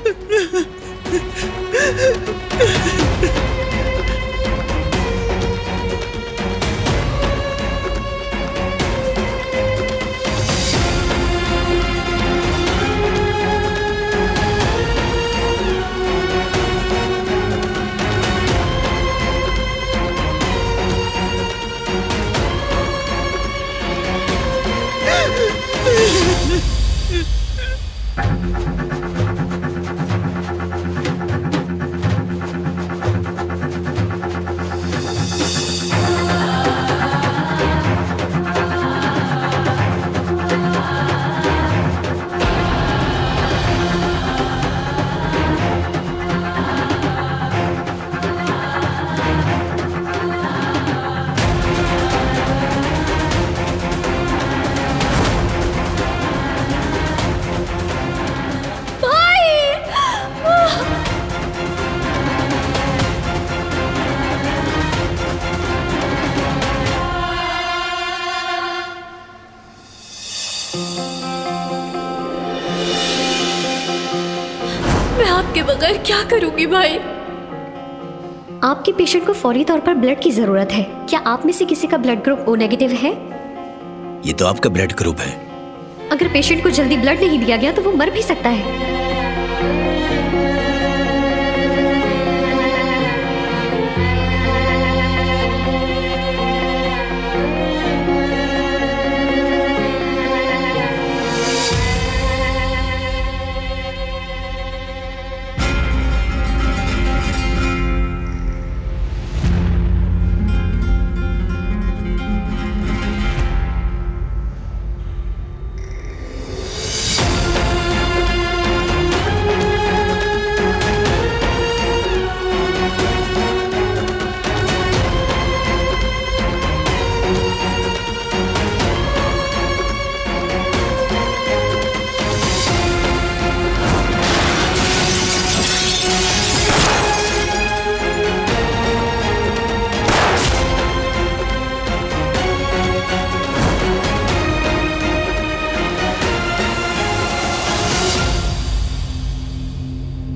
आपके बगैर क्या करूंगी भाई? आपके पेशेंट को फौरी तौर पर ब्लड की जरूरत है। क्या आप में से किसी का ब्लड ग्रुप ओ नेगेटिव है? ये तो आपका ब्लड ग्रुप है। अगर पेशेंट को जल्दी ब्लड नहीं दिया गया तो वो मर भी सकता है।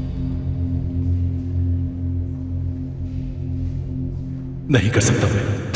नहीं कर सकता मैं।